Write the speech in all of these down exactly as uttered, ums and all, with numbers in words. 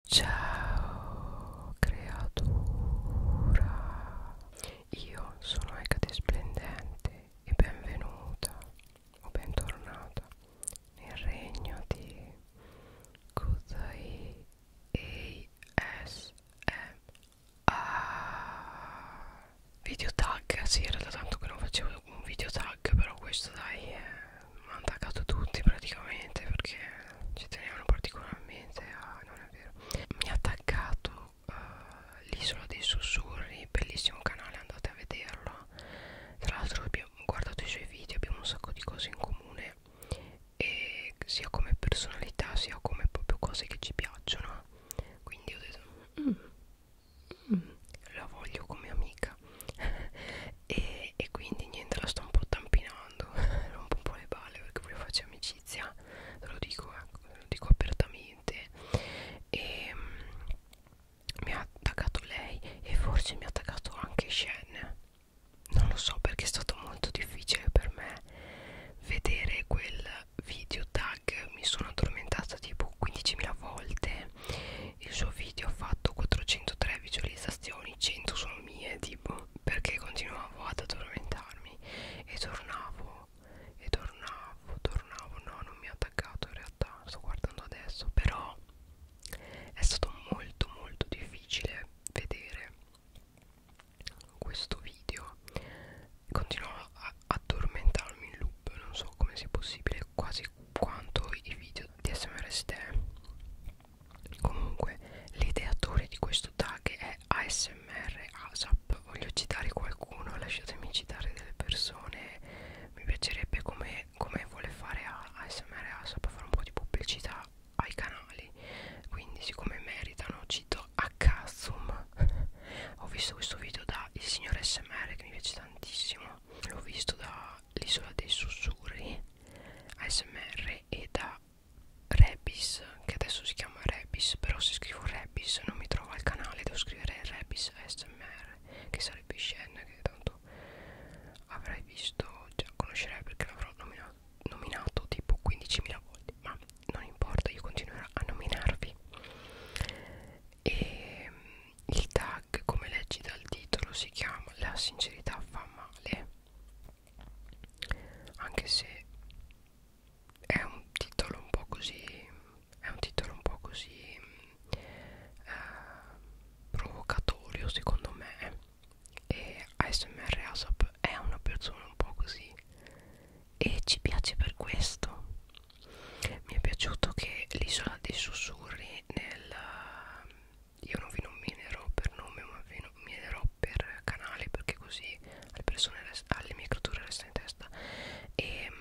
Ciao creatura, io sono Ecate Splendente e benvenuta o bentornata nel regno di Kuzai A S M R. Video tag, sì, era da tanto che non facevo un video tag, però questo dai eh, mi hanno taggato tutti praticamente perché ci tenevano particolarmente a... non è vero, mi ha taggato uh, l'Isola dei Sussurri, bellissimo canale, andate a vederlo. Tra l'altro abbiamo guardato i suoi video, abbiamo un sacco di cose in comune, e sia come personalità sia come proprio cose che ci piacciono, quindi ho detto mm, mm, la voglio come amica e, e quindi niente, la sto un po' tampinando rompo un po' le balle perché voglio farci amicizia, te lo dico, ecco, te lo dico apertamente. E mm, mi ha attaccato lei e forse mi ha attaccato anche Shen, non lo so perché è stato molto difficile per me vedere quel video tag, mi sono addormentata tipo quindicimila volte. Il suo video ha fatto quattrocentotré visualizzazioni, cento sono mie, tipo, perché continuavo ad addormentarmi e tornavo e tornavo, tornavo, no, non mi ha attaccato in realtà, sto guardando adesso, però è stato molto molto difficile vedere questo video, continuavo a addormentarmi in loop, non so come sia possibile, quasi quanto i video di S M R Ste. Comunque l'ideatore di questo tag è A S M R ASAP, voglio citare qualcuno, lasciatemi citare delle persone, mi piacerebbe come, come vuole fare A S M R ASAP fare un po' di pubblicità ai canali, quindi siccome meritano cito Akazum. Ho visto questo video da il signor S M R che mi piace tantissimo, l'ho visto da l'Isola dei Sussurri A S M R e da Rebis, che adesso si chiama Rebis, però se scrivo Rebis non mi trova il canale, devo scrivere Rebis A S M R, che sarebbe Shen, che tanto avrai visto, già conoscerai perché l'avrò nominato, nominato tipo quindicimila volte, ma non importa, io continuerò a nominarvi. E il tag, come leggi dal titolo, si chiama La sincerità fa male, anche se è un titolo un po' così, è un titolo un po' così eh, provocatorio secondo me, e A S M R ASAP è una persona un po' così e ci piace per questo. Mi è piaciuto che l'Isola dei Sussurri nel, io non vi nominerò per nome ma vi nominerò per canale perché così alle persone, alle mie creature resta in testa, e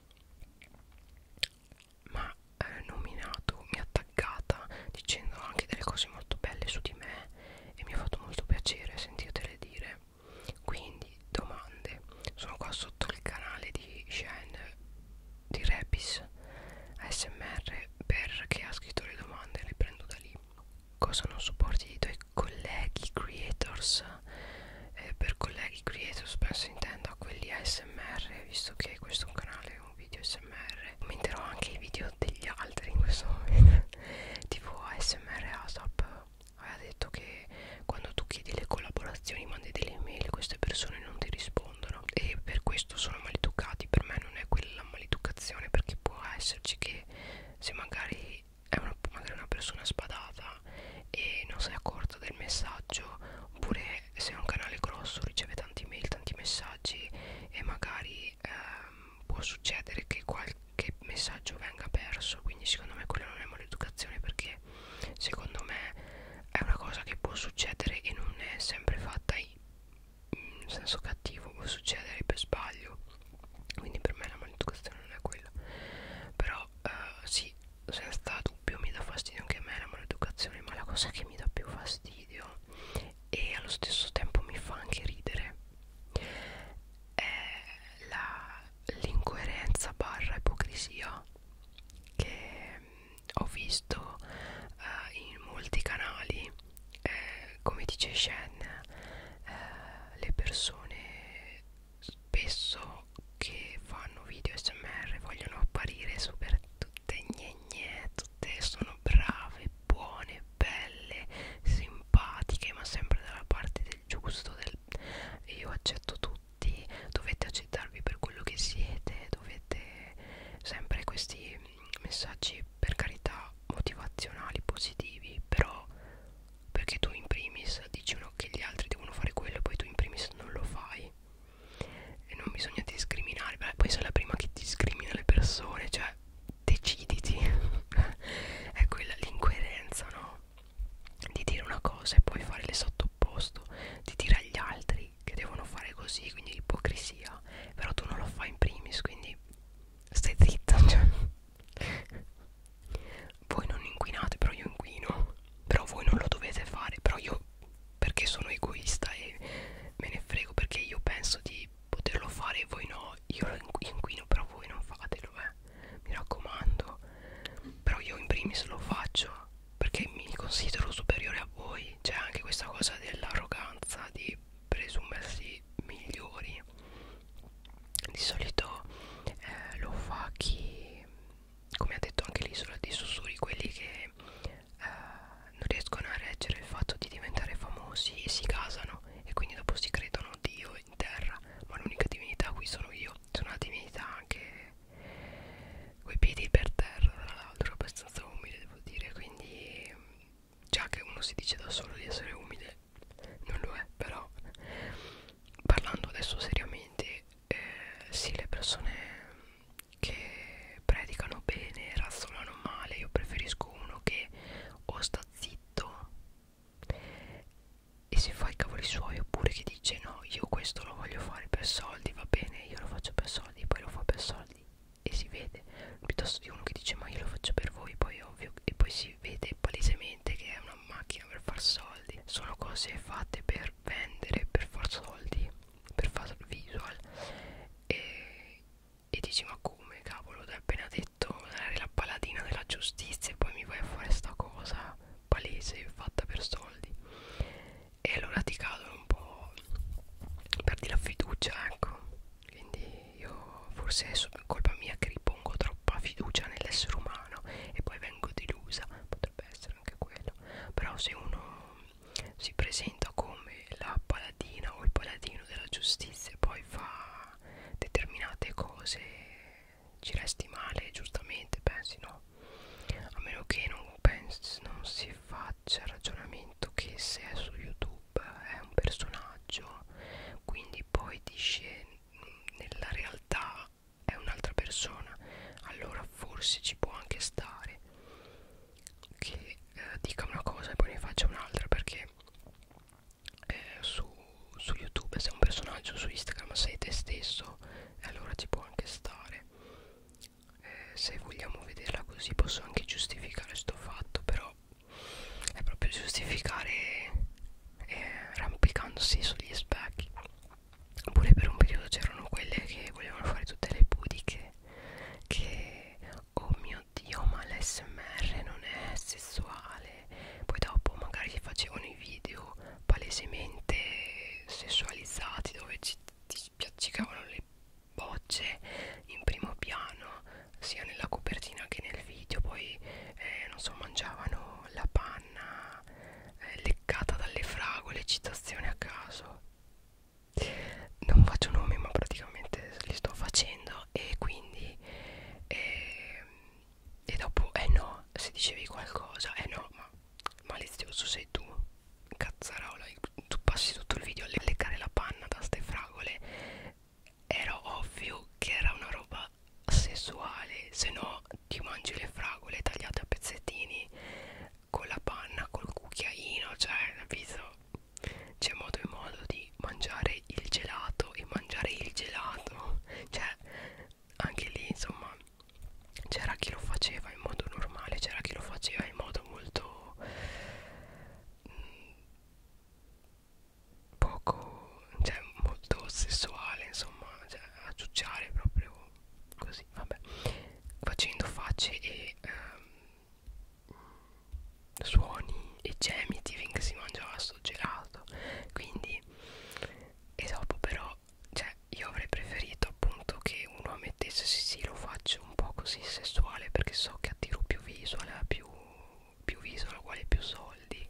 ma eh, nominato, mi ha attaccata dicendo anche delle cose molto belle su di me e mi ha fatto molto piacere sentirtele dire. Quindi domande, sono qua sotto il canale di Shen, di Rebis A S M R, perché ha scritto le domande, le prendo da lì. Cosa non sopporti i tuoi colleghi creators? Eh, per colleghi creators penso intenda quelli A S M R, visto che questo è un canale, è un video A S M R. Commenterò anche i video degli altri in questo momento tipo A S M R ASAP aveva detto che quando tu chiedi le collaborazioni, mandi delle email, queste persone non ti rispondono e per questo sono maleducati. Per me non è quella la maleducazione, perché può esserci che se magari è una, magari una persona sbadata e non si è accorta del messaggio, oppure se è un canale grosso riceve tanti mail, tanti messaggi e magari ehm, può succedere che qualche messaggio venga perso. Quindi secondo me quella non è maleducazione, perché secondo me è una cosa che può succedere e non è sempre fatta in, in senso cattivo, può succedere per sbaglio, quindi per me la maleducazione non è quella. Però eh, sì, senza dubbio mi dà fastidio anche a me la maleducazione, ma la cosa che mi dà più fastidio e allo stesso tempo mi fa anche ridere è la l'incoerenza barra ipocrisia che ho visto uh, in molti canali, eh, come dice Shen, eh, le persone spesso che fanno video A S M R vogliono apparire super tutte gne gne, tutte sono brave, buone, belle, uno si dice da solo di essere umile, non lo è. Però parlando adesso seriamente, eh, sì, le persone che predicano bene razzolano male, io preferisco uno che o sta zitto e si fa i cavoli suoi, oppure che dice no, io questo lo voglio fare per soldi, va bene, io lo faccio per soldi, poi lo fa per soldi e si vede, piuttosto di uno che dice ma io lo faccio per voi, poi ovvio, e poi si vede palesemente che è una macchina per far soldi. Sono cose fatte per vendere, per far soldi, per far visual, e, e dici ma come cavolo, hai appena detto eri la paladina della giustizia e poi mi vai a fare sta cosa palese fatta per soldi. E allora ti cadono un po', perdi la fiducia, ecco. Quindi io forse è colpa mia che ripongo troppa fiducia nell'essere umano e poi vengo delusa, potrebbe essere anche quello. Però se uno si presenta come la paladina o il paladino della giustizia e poi fa determinate cose, ci resti male, giustamente pensi no, a meno che non pensi, non si faccia il ragionamento che se è su YouTube è un personaggio, quindi poi dice nella realtà è un'altra persona, allora forse ci può anche stare che eh, dica una cosa e poi ne faccia un'altra, perché eh, su, su YouTube sei un personaggio, su Instagram sei te stesso, e allora ci può anche stare. Eh, se vogliamo vederla così posso anche giustificare sto fatto, però è proprio giustificare eh, arrampicandosi sugli specchi. Oppure per un periodo c'erano quelle che volevano fare tutte le pudiche, che oh mio dio ma l'A S M R non è sessuale, poi dopo magari si facevano i video palesemente sessualizzati dove ci, ti spiaccicavano le bocce in primo piano sia nella copertina che nel video, poi eh, non so, mangiavano la panna eh, leccata dalle fragole, citazioni a caso, non faccio nomi ma praticamente li sto facendo, e quindi eh, e dopo eh no, se dicevi qualcosa eh no, ma malizioso sei tu, cazzarola, tu passi tutto il video a leccare la panna da ste fragole, era ovvio che era una roba sessuale, se no ti mangi le fragole tagliate a pezzettini con la panna, col cucchiaino, cioè capito? C'è modo e modo di mangiare il gelato e mangiare il gelato, cioè anche lì insomma c'era chi lo faceva in modo normale, c'era chi lo faceva in modo molto mh, poco, cioè molto sessuale, insomma, cioè, a ciucciare proprio così, vabbè, facendo facce e ehm, suoni e gemiti finché si mangiava sto gelato. Quindi, e dopo però, cioè io avrei preferito appunto che uno ammettesse sì sì lo faccio un po' così sessuale perché so che attiro più visual, più, più visual uguale più soldi,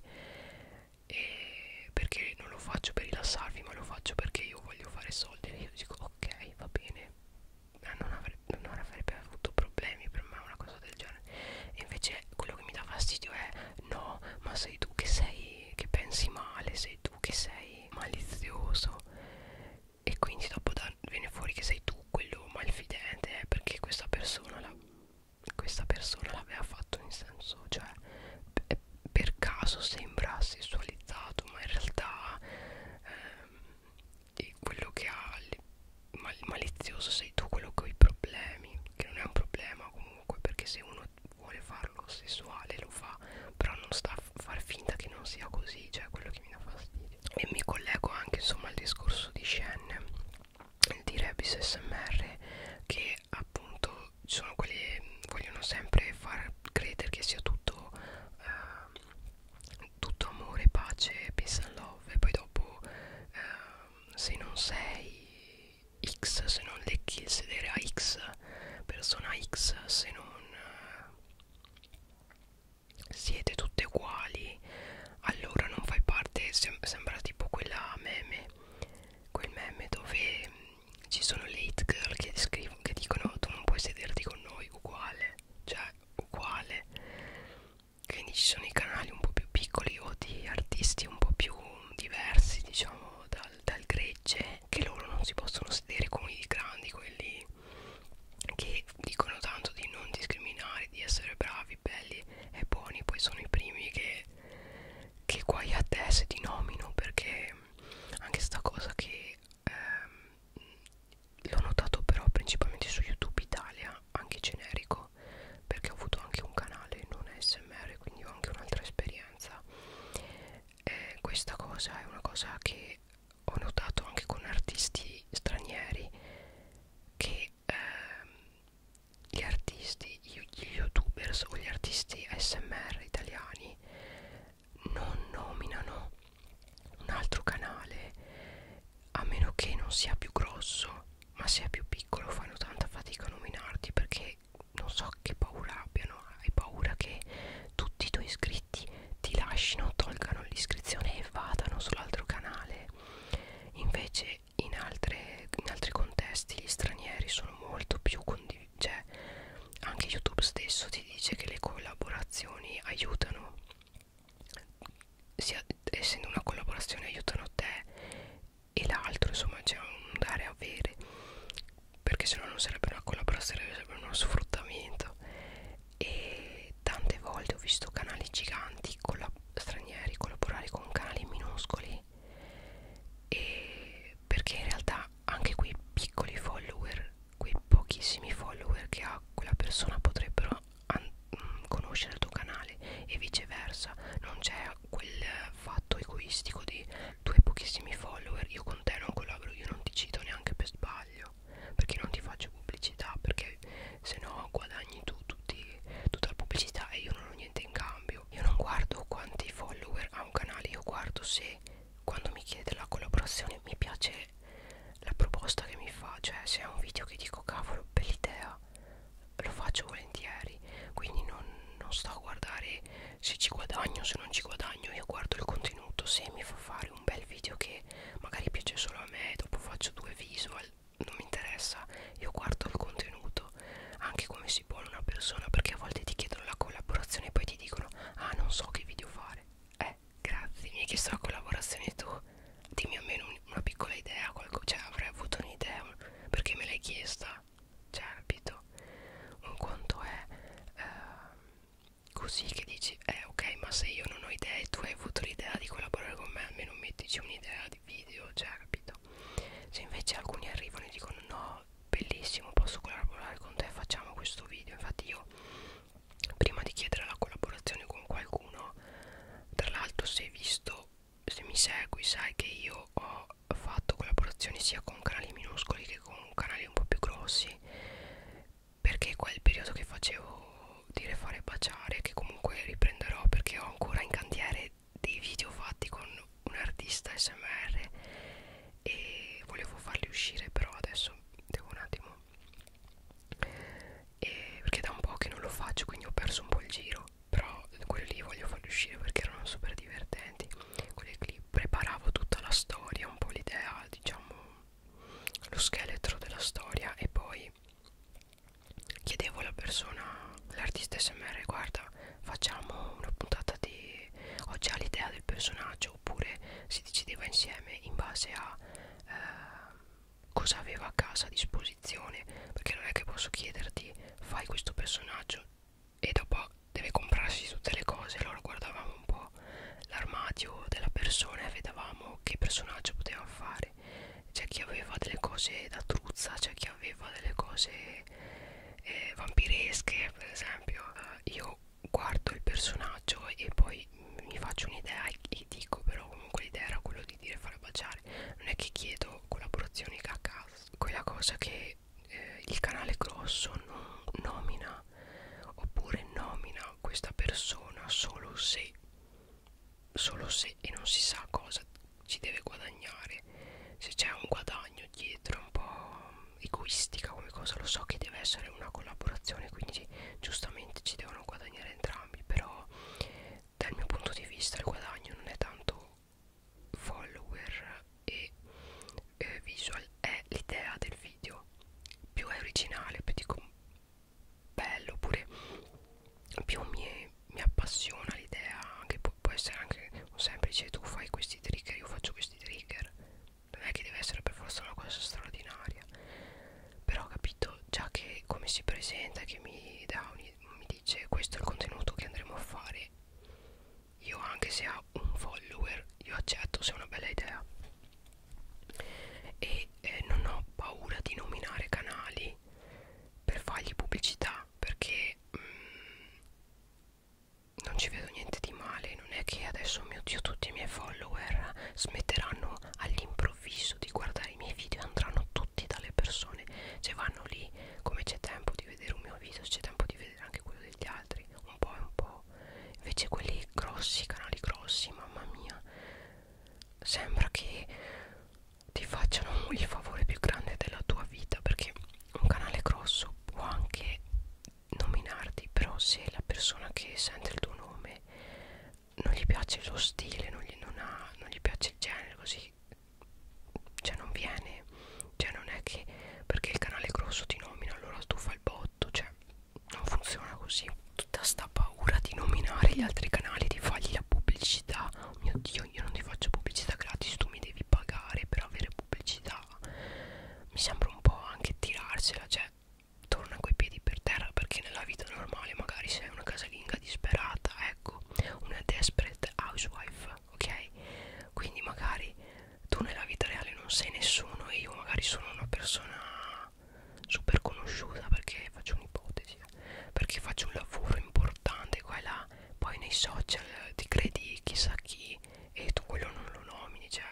e perché non lo faccio per rilassarvi ma lo faccio perché io voglio fare soldi, e io dico ok, va bene, non avrebbe, non avrebbe avuto problemi per me una cosa del genere. E invece quello che mi dà fastidio è no, ma sei tu che sei, che pensi male, sei tu che sei malizioso, e quindi dopo da, viene fuori che sei tu quello malfidente, eh, perché questa persona la, questa persona l'aveva fatto in senso, cioè per caso sembra sessualizzato ma in realtà ehm, quello che ha mal malizioso sei tu, quello con i problemi, che non è un problema comunque, perché se uno vuole farlo sessuale lo fa, però non sta a far finta che non sia così, cioè quello che mi dà fastidio. E mi collego anche insomma al discorso di Shen, di Rebis S M R, che appunto sono quelle vogliono sempre far credere che sia tutto eh, tutto amore, pace, peace and love, e poi dopo eh, se non sei X, se non lecchi il sedere a X, persona X, se non eh, siete tutte uguali, allora non fai parte, sem sembra tipo quella meme, quel meme dove mh, ci sono le hit girl che scrivono, che dicono tu non puoi sederti con noi, uguale, cioè uguale. Quindi ci sono i canali un po' più piccoli o di cosa è una cosa che ho notato anche con artisti stranieri, che ehm, gli artisti, gli youtubers o gli artisti A S M R italiani non nominano un altro canale a meno che non sia più grosso, ma se è più piccolo fanno tanta fatica a nominarti, perché non so che paura abbiano. Hai paura che tutti i tuoi iscritti ti lasciano, tolgano l'iscrizione e vadano sull'altro canale. Invece in, altre, in altri contesti gli stranieri sono molto più condivisi, cioè anche YouTube stesso ti dice che le collaborazioni aiutano, sia, essendo una collaborazione aiutano te e l'altro, insomma c'è un dare e avere, perché sennò non sarebbe una collaborazione, sarebbe uno sfruttamento. E tante volte ho visto canali giganti collab stranieri collaborare con canali minuscoli, e perché in realtà anche quei piccoli follower, quei pochissimi follower che ha quella persona potrebbero conoscere il tuo canale e viceversa. Non c'è quel fatto egoistico di tu hai pochissimi follower, io con te non collaboro, io non ti cito neanche per sbaglio perché non ti faccio pubblicità, perché se no guadagni tu tutti, tutta la pubblicità e io non ho niente in cambio. Io non guardo quanti follower ha un canale, io guardo se quando mi chiede la collaborazione mi piace la proposta che mi fa, cioè se è un video che dico cavolo bell'idea lo faccio volentieri, quindi non, non sto a guardare se ci guadagno, se non ci guadagno. Io guardo il contenuto, se mi fa fare un bel video che magari piace solo a me, dopo faccio due visual, non mi interessa, io guardo il contenuto, anche come si pone una persona, perché a volte ti chiedono la collaborazione e poi ti dicono ah non so che video fare. Eh grazie, mi hai chiesto la collaborazione tu, dimmi almeno una piccola idea, qualcosa, cioè avrei avuto un'idea, perché me l'hai chiesta, cioè capito? Un conto è eh, così che dici eh ok, ma se io non ho idee e tu hai avuto l'idea di collaborare con me, almeno mettici un'idea di video, cioè capito? Se invece alcuni arrivano e dicono no bellissimo, posso collaborare con te, facciamo questo video. Infatti io prima di chiedere la collaborazione con qualcuno, tra l'altro se hai visto, se mi segui sai che io ho fatto collaborazioni sia con canali minuscoli che con canali un po' più grossi, perché quel periodo che facevo dire fare baciare, che comunque riprenderò perché ho ancora in cantiere dei video fatti con un artista A S M R e volevo farli uscire, però adesso devo un attimo, e perché da un po' che non lo faccio, quindi ho perso un po' il giro, però quelli lì voglio farli uscire perché erano super divertenti. Quelli lì preparavo tutta la storia, un po' l'idea, diciamo lo scheletro della storia, e poi chiedevo alla persona, l'artista A S M R, guarda facciamo una puntata di ho già l'idea del personaggio, oppure si decideva insieme in base a eh, cosa aveva a casa a disposizione, perché non è che posso chiederti fai questo personaggio e dopo deve comprarsi tutte le cose. Allora guardavamo un po' l'armadio della persona e vedevamo che personaggio poteva fare. C'è chi aveva delle cose da truzza, c'è chi aveva delle cose eh, vampiresche per esempio. Uh, io guardo il personaggio e poi mi faccio un'idea e, e dico, però comunque l'idea era quello di dire fare baciare, non è che chiedo collaborazioni a caso. Quella cosa che eh, il canale grosso non nomina, oppure nomina questa persona solo se solo se e non si sa cosa ci deve guadagnare, se c'è un guadagno dietro, un po' egoistica come cosa. Lo so che deve essere una collaborazione, quindi giustamente ci devono guadagnare entrambi, però dal mio punto di vista il guadagno non è tanto follower e eh, visual, è l'idea del video. Più è originale, più dico bello, oppure più mi, mi appassiona l'idea, anche può, può essere anche un semplice tu fai questi trigger, io faccio questi trigger, non è che deve essere per forza una cosa straordinaria, però ho capito già che come si presenta, che mi dà un, mi dice questo è il contenuto che andremo a fare. Io anche se piace lo stile, non gli, non ha, non gli piace il genere, così cioè non viene, cioè non è che perché il canale grosso ti nomina allora tu fai il botto, cioè non funziona così. Tutta sta paura di nominare gli altri canali, di fargli la pubblicità. Oh mio Dio, io non ti faccio pubblicità gratis, tu mi devi pagare per avere pubblicità. Mi sembra un po' anche tirarsela, cioè torna coi piedi per terra, perché nella vita normale magari sei una casalinga disperata, ecco, una desperate housewife, ok? Quindi magari tu nella vita reale non sei nessuno e io magari sono una persona super conosciuta, perché faccio un'ipotesi, eh, perché faccio un lavoro importante qua e là, poi nei social ti credi chissà chi e tu quello non lo nomini, cioè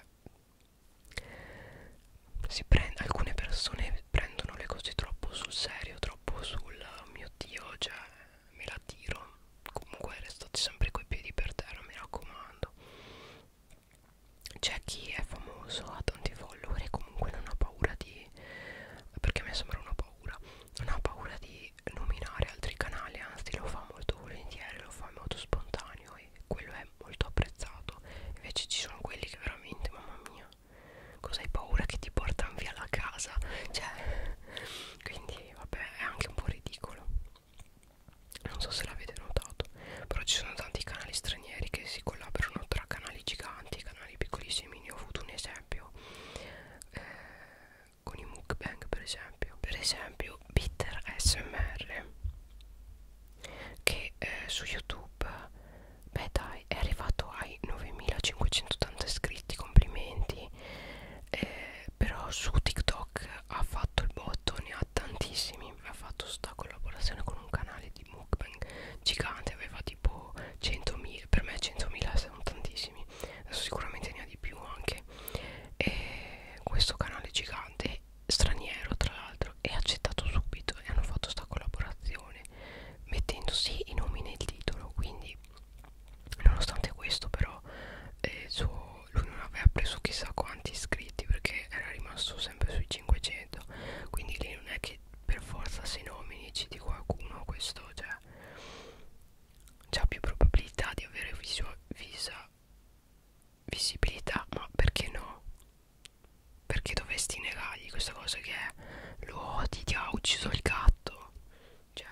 si prende, alcune persone prendono le cose troppo sul serio, troppo sul mio Dio, cioè me la tiro. Comunque restate sempre coi piedi per terra, mi raccomando. C'è chi è famoso, ha tanti follower e comunque non ha paura di, perché a me sembra una paura, non ha paura di nominare altri canali, anzi lo fa molto volentieri, lo fa in modo spontaneo e quello è molto apprezzato. Invece ci sono quelli che veramente, mamma mia, cosa hai paura che ti portano via la casa, cioè, quindi vabbè, è anche un po' ridicolo. Non so se l'avete notato, però ci sono tanti canali stranieri che si collaborano tra canali giganti e canali piccolissimi. Ne ho avuto un esempio eh, con i mukbang, per esempio per esempio Bitter A S M R, che eh, su YouTube, beh dai, è arrivato ai novemilacinquecentottanta iscritti, complimenti. Eh, però su TikTok ha fatto il botto, ne ha tantissimi, ha fatto sta collaborazione con un canale di mukbang gigante, aveva tipo centomila, per me centomila sono tantissimi, adesso sicuramente ne ha di più anche. E questo canale gigante straniero tra l'altro è accettato subito e hanno fatto sta collaborazione mettendosi i nomi nel titolo, quindi nonostante questo però eh, suo, lui non aveva preso chissà quanti iscritti perché era rimasto sempre sui cinquecento, quindi lì non è che per forza se nomini citi qualcuno, questo cioè c'ha più probabilità di avere visio, visa, visibilità, ma perché no? Perché dovresti negargli questa cosa che è lo odi, ti ha ucciso il gatto, cioè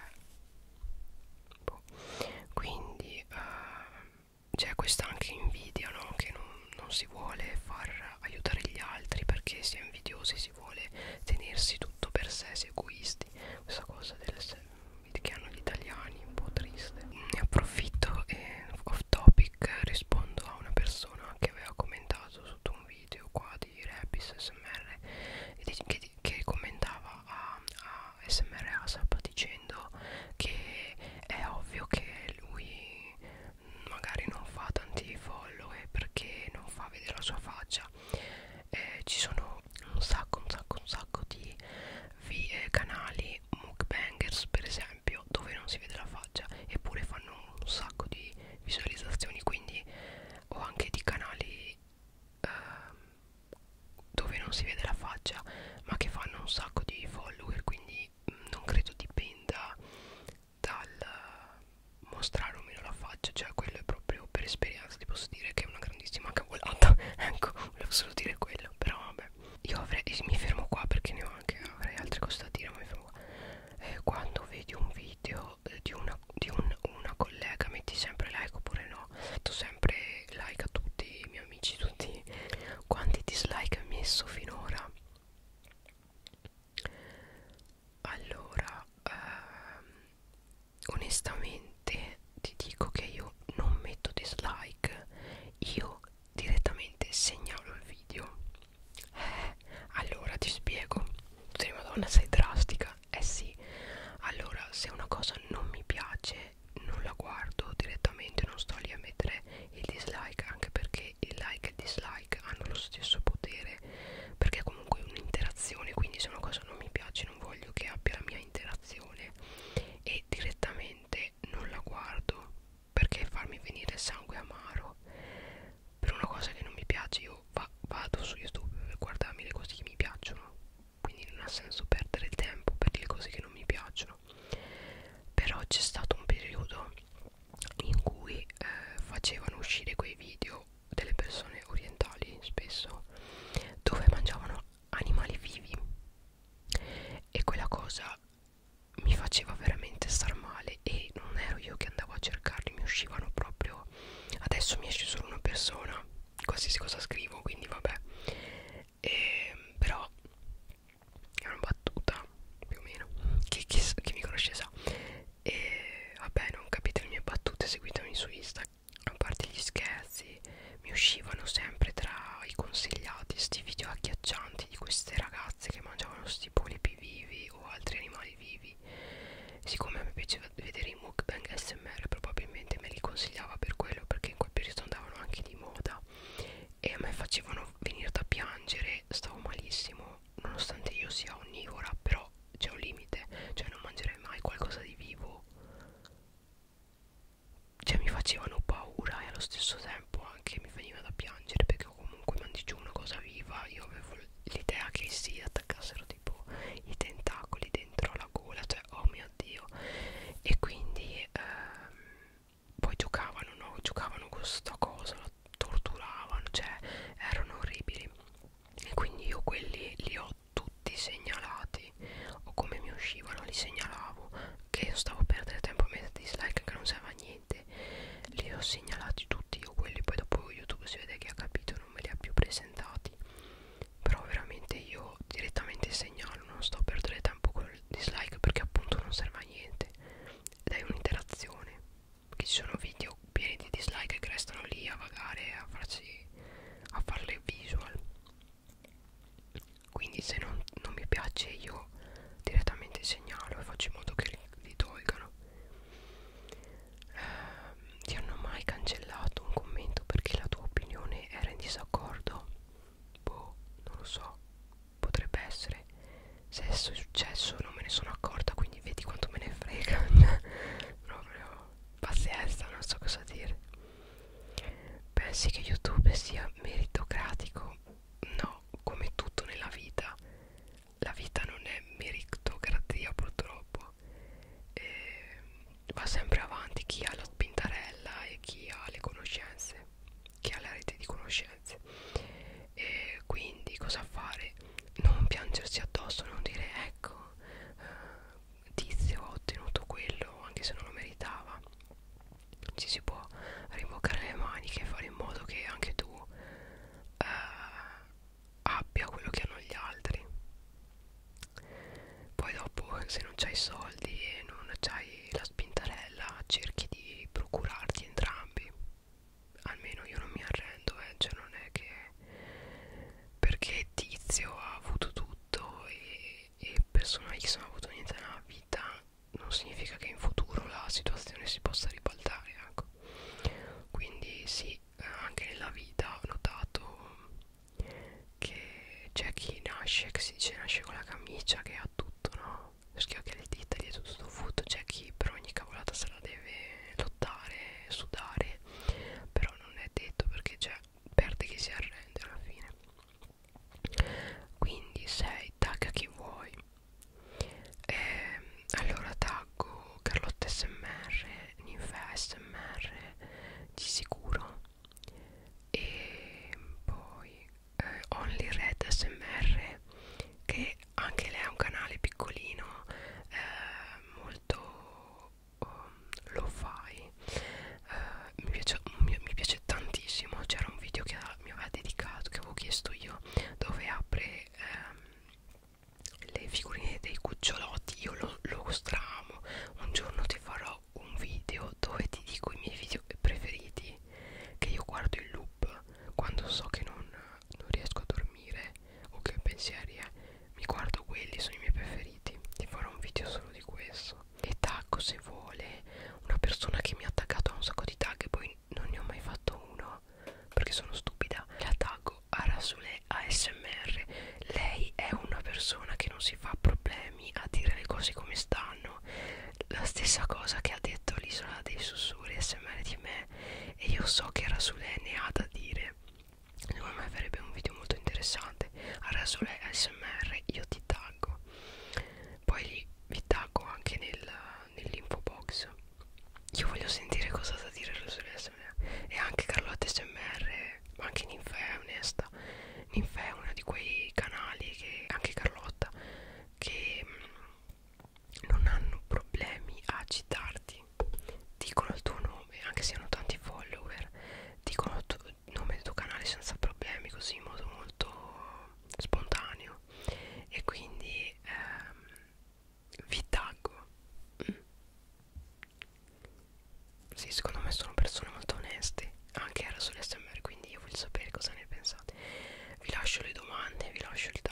boh. Quindi uh, c'è questa anche invidia, no? Che non, non si vuole far aiutare gli altri perché si è invidiosi, si vuole tenersi tutto per sé, si è egoisti. Questa cosa del, che hanno gli italiani, un po' triste. Ne approfitto e off topic rispondo a una persona che aveva commentato sotto un video qua di Rebis A S M R e di, che, che commentava a, a A S M R ASAP dicendo che è ovvio che lui magari non fa tanti follow perché non fa vedere la sua faccia. Eh, ci sono un sacco un sacco un sacco di vi, eh, canali mukbangers per esempio dove non si vede la faccia eppure fanno un sacco di visualizzazioni, quindi o anche di canali eh, dove non si vede la faccia ma che fanno un sacco di follower, quindi mh, non credo dipenda dal mostrare o meno la faccia, cioè quello è proprio per esperienza, ti posso dire che è una grandissima cavolata. Ecco, volevo solo dire quello, però vabbè, io avrei, mi fermo qua perché ne ho anche, avrei altre cose da dire, ma mi fermo qua. Eh, quando vedi un video eh, di, una, di un, una collega metti sempre like oppure no, metto sempre like a tutti i miei amici, tutti. Quanti dislike hai messo finora? Allora ehm, onestamente ti dico che io non metto dislike mi uscivano sempre tra i consigliati sti video agghiaccianti di queste ragazze che mangiavano sti polipi vivi o altri animali vivi. Siccome a me piaceva vedere i mukbang A S M R, probabilmente me li consigliava per quello, perché in quel periodo andavano anche di moda e a me facevano venire da piangere, stavo malissimo, nonostante io sia onnivora, però c'è un limite, cioè non mangerei mai qualcosa di vivo, cioè mi facevano paura e allo stesso tempo anche mi veniva da piangere, perché comunque mandi giù una cosa viva, io avevo l'idea che si attaccassero tipo i tentacoli dentro la gola, cioè oh mio Dio. E quindi ehm, poi giocavano, no? Giocavano con sta cosa, la torturavano, cioè erano orribili. E quindi io quelli li ho tutti segnalati, o come mi uscivano li segnalavo, che io stavo a perdere tempo a mettere dislike che non serve a niente. Li ho segnalati tutti io quelli, poi dopo YouTube si vede che ha capito, non me li ha più presentati. Però veramente io direttamente segnalo, non sto a perdere tempo con il dislike, perché appunto non serve a niente, dai un'interazione, perché ci sono video pieni di dislike che restano lì a vagare, a farsi, a farle visual. Quindi se non, non mi piace io direttamente segnalo e faccio in modo che li, li tolgano. Eh, ti hanno mai cancellato un commento perché la tua opinione era in disaccordo? Boh, non lo so, potrebbe essere. Se adesso è successo non me ne sono accorta, quindi vedi quanto me ne frega. Proprio pazienza, non so cosa dire. Pensi che YouTube sia meritocratico? No, come tutto nella vita. La vita non è meritocrazia purtroppo. E va sempre avanti chi ha la spintarella e chi ha le conoscenze, chi ha la rete di conoscenze. E quindi cosa fare? Non piangersi addosso, non dire ecco eh, tizio ha ottenuto quello anche se non lo meritava. Ci si può rimboccare le maniche e fare in modo che anche tu eh, abbia quello che hanno gli altri. Poi dopo, se non c'hai soldi e non c'hai la spintarella, cerchi di procurarti entrambi. Almeno io non mi arrendo, eh, cioè non è che perché Tizio ha avuto tutto e, e persona X non ha avuto niente nella vita, non significa che in futuro la situazione si possa ribaltare, ecco. Quindi sì, anche nella vita ho notato che c'è chi nasce, che si dice nasce con la camicia, che ha tutto, no? Schiocca le dita, gli è tutto dovuto. C'è chi per ogni cavolata se la deve lottare, sudare, però non è detto, perché cioè perde chi si arrende alla fine. Quindi sei, tagga chi vuoi. Eh, allora taggo Carlotta S M R, Ninfea S M R di sicuro, e poi eh, Only Red S M R, che anche lei ha un canale piccolino, eh, molto um, lo fai, eh, mi, piace, mi, mi piace tantissimo. C'era un video che mi aveva dedicato, che avevo chiesto io, dove apre ehm, le figurine dei cucciolotti. Io lo, lo stramo. Un giorno ti farò un video dove ti dico i miei video preferiti, che io guardo in loop quando so che non, non riesco a dormire o che ho pensieri, eh, mi guardo quelli, sono i miei preferiti. Ti farò un video solo di questo. E taggo, se vuole, una persona che mi ha taggato a un sacco di tag e poi non ne ho mai fatto uno perché sono stupida. La taggo a Rasule A S M R. Lei è una persona che non si fa problemi a dire le cose come stanno, la stessa cosa che ha detto l'Isola dei Sussurri A S M R di me, e io so che Rasule ne ha da dire. Secondo me farebbe un video molto interessante. A Rasule A S M R io ti taggo, poi lì vi taggo anche nel, nell'info box. Io voglio sentire cosa da dire Rasule A S M R, e anche Carlotta S M R, ma anche Ninfea, onesta. Ninfea è una di quei canali, che anche Carlotta, che mh, non hanno problemi a citarti, dicono il tuo nome anche se hanno tanti follower, dicono il tuo nome del tuo canale senza problemi, così in modo molto spontaneo. vi lascio il